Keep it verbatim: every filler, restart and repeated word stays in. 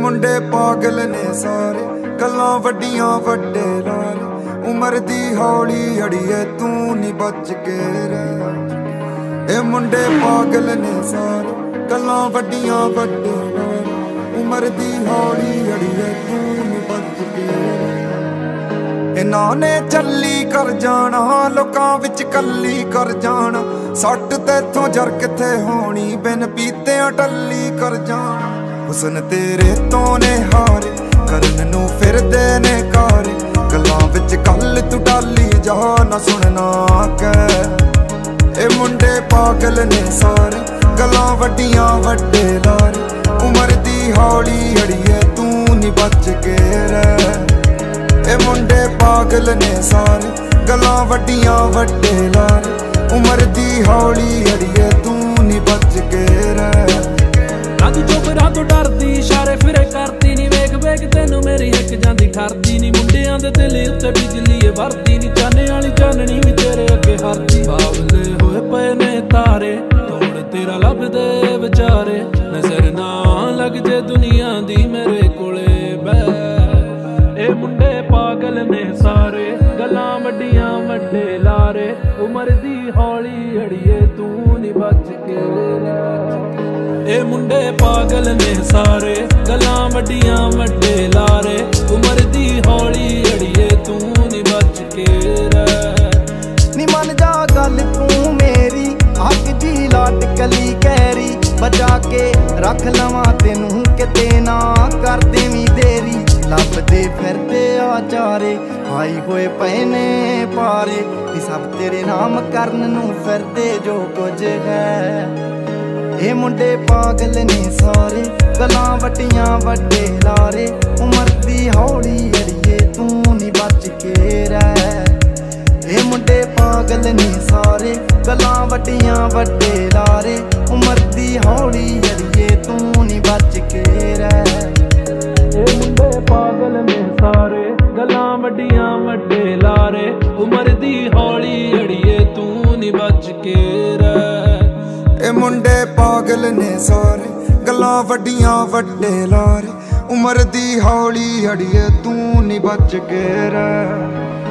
मुंडे पागल ने सारे, गल्लां वड्डियां वड्डे लारे। उमर दी हौली अड़िए तू नी बच के रह। ए मुंडे पागल ने सारे, गल्लां वड्डियां वड्डे लारे। उमर दी हौली अड़िए तू नी बच के रह। इन्हां ने चली कर जाना, लोकां विच कल्ली कर जाना। सट तेथों जर किथे होनी, बिन पीतियां टल्ली कर जाना। हुसन तेरे तो ने हारे, करन नू फिरदे ने कारे। गल्लां विच गल तू डाली जा, ना सुनना कै। ए मुंडे पागल ने सारे, गल्लां वड्डियां वड्डे लारे। उमर दी हौली अड़िए तू नी बच के रह। ए मुंडे पागल ने सारे, गल्लां वड्डियां वड्डे लारे। उमर दी हौली अड़िए तू नी बच के रह। तू चुप रह, तू डरदी इशारे फिरे करती नी। वेख वेख तेनू मेरी हिक जांदी ठरदी नी। मुंडियां दे दिल उत्ते बिजली वरदी नी। चाने वाली चाननी भी तेरे अगे हरदी। बावले होए पे ने तारे, तोड़ तेरा लभदे विचारे। नजर ना लग जे दुनिया दी मेरे कोले बह। ए मुंडे पागल ने सारे, गल्लां वड्डियां वड्डे लारे। उमर दी हौली अड़िए तू नी बच के रह। ए मुंडे पागल ने सारे, गल्लां वड्डियां वड्डे लारे। उमर दी हौली अड़िए तू नी बच के रह। नी मन जा गल तू मेरी, अग जी लाट कली कैरी। बचा के रख लवां तेनू किते ना कर देवीं देरी। लभदे फिरदे आचारे, आई होए पए ने पारे। सब तेरे नाम करन नू फिरदे जो कुछ है। ए मुंडे पागल ने सारे, गल्लां वड्डियां वड्डे लारे। उमर दी हौली अड़िए तू नी बच के रह। ए मुंडे पागल ने सारे, गल्लां वड्डियां वड्डे लारे। उमर दी हौली अड़िए तू नी बच के रह। ए मुंडे पागल ने सारे, गल्लां वड्डियां वड्डे लारे। उमर दी हौली अड़िए तू नी बच के रह। ए मुंडे पागल ने सारे, गल्लां वड्डियां वड्डे लारे। उमर दी हौली अड़िए तू नी बच के रह।